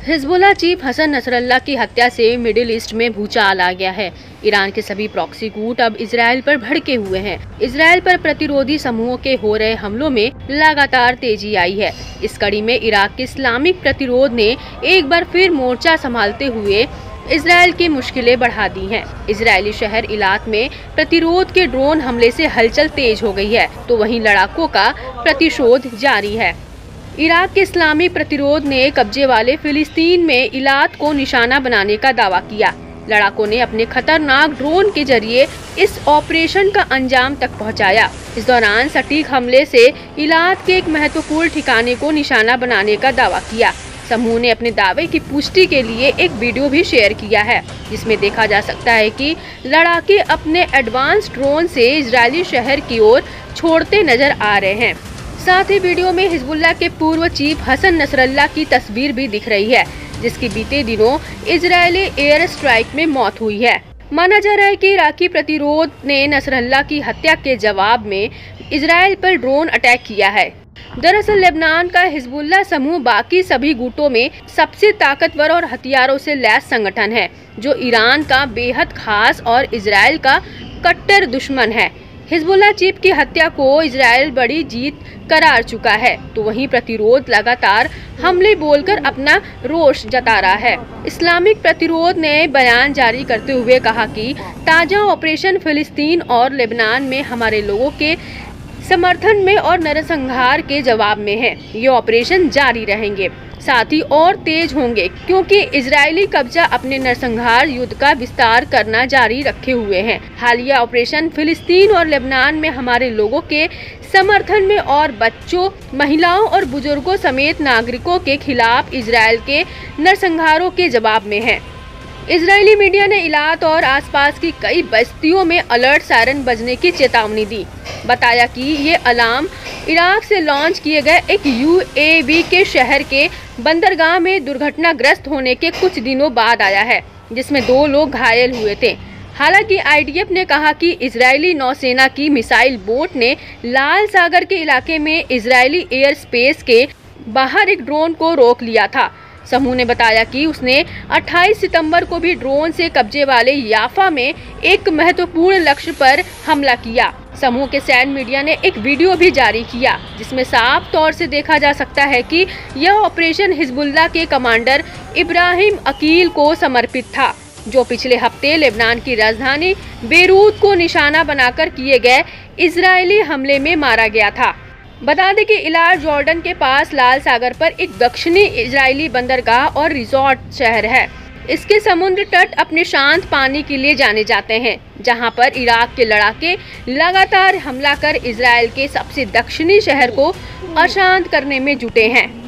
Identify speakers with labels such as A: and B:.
A: Hezbollah chief Hassan Nasrallah की हत्या से मिडिल ईस्ट में भूचाल आ गया है। ईरान के सभी प्रॉक्सी गुट अब इजराइल पर भड़के हुए हैं। इजराइल पर प्रतिरोधी समूहों के हो रहे हमलों में लगातार तेजी आई है। इस कड़ी में इराक के इस्लामिक प्रतिरोध ने एक बार फिर मोर्चा संभालते हुए इजराइल की मुश्किलें बढ़ा दी हैं। इजरायली शहर इलाक में प्रतिरोध के ड्रोन हमले से हलचल तेज हो गई है, तो वहीं लड़ाकों का प्रतिशोध जारी है। इराक के इस्लामी प्रतिरोध ने कब्जे वाले फिलिस्तीन में इलात को निशाना बनाने का दावा किया। लड़ाकों ने अपने खतरनाक ड्रोन के जरिए इस ऑपरेशन का अंजाम तक पहुंचाया। इस दौरान सटीक हमले से इलात के एक महत्वपूर्ण ठिकाने को निशाना बनाने का दावा किया। समूह ने अपने दावे की पुष्टि के लिए एक वीडियो भी शेयर किया है, जिसमें देखा जा सकता है कि लड़ाके अपने एडवांस ड्रोन से इजरायली शहर की ओर छोड़ते नजर आ रहे हैं। साथ ही वीडियो में हिजबुल्लाह के पूर्व चीफ हसन नसरल्लाह की तस्वीर भी दिख रही है, जिसकी बीते दिनों इजरायली एयर स्ट्राइक में मौत हुई है। माना जा रहा है कि इराकी प्रतिरोध ने नसरल्लाह की हत्या के जवाब में इजराइल पर ड्रोन अटैक किया है। दरअसल लेबनान का हिजबुल्लाह समूह बाकी सभी गुटों में सबसे ताकतवर और हथियारों से लैस संगठन है, जो ईरान का बेहद खास और इजराइल का कट्टर दुश्मन है। हिजबुल्लाह चीफ की हत्या को इजराइल बड़ी जीत करार चुका है, तो वहीं प्रतिरोध लगातार हमले बोलकर अपना रोष जता रहा है। इस्लामिक प्रतिरोध ने बयान जारी करते हुए कहा कि ताजा ऑपरेशन फिलिस्तीन और लेबनान में हमारे लोगों के समर्थन में और नरसंहार के जवाब में है। ये ऑपरेशन जारी रहेंगे, साथ ही और तेज होंगे, क्योंकि इजरायली कब्जा अपने नरसंहार युद्ध का विस्तार करना जारी रखे हुए हैं। हालिया ऑपरेशन फिलिस्तीन और लेबनान में हमारे लोगों के समर्थन में और बच्चों, महिलाओं और बुजुर्गों समेत नागरिकों के खिलाफ इजरायल के नरसंहारों के जवाब में है। इजरायली मीडिया ने इलात और आसपास की कई बस्तियों में अलर्ट सायरन बजने की चेतावनी दी। बताया कि ये अलार्म इराक से लॉन्च किए गए एक यूएवी के शहर के बंदरगाह में दुर्घटनाग्रस्त होने के कुछ दिनों बाद आया है, जिसमें 2 लोग घायल हुए थे। हालांकि आईडीएफ ने कहा कि इजरायली नौसेना की मिसाइल बोट ने लाल सागर के इलाके में इजरायली एयर स्पेस के बाहर एक ड्रोन को रोक लिया था। समूह ने बताया कि उसने 28 सितंबर को भी ड्रोन से कब्जे वाले याफा में एक महत्वपूर्ण लक्ष्य पर हमला किया। समूह के सैन्य मीडिया ने एक वीडियो भी जारी किया, जिसमें साफ तौर से देखा जा सकता है कि यह ऑपरेशन हिजबुल्लाह के कमांडर इब्राहिम अकील को समर्पित था, जो पिछले हफ्ते लेबनान की राजधानी बेरूत को निशाना बनाकर किए गए इजरायली हमले में मारा गया था। बता दें कि इलाट जॉर्डन के पास लाल सागर पर एक दक्षिणी इजरायली बंदरगाह और रिजॉर्ट शहर है। इसके समुद्र तट अपने शांत पानी के लिए जाने जाते हैं, जहां पर इराक के लड़ाके लगातार हमला कर इजरायल के सबसे दक्षिणी शहर को अशांत करने में जुटे हैं।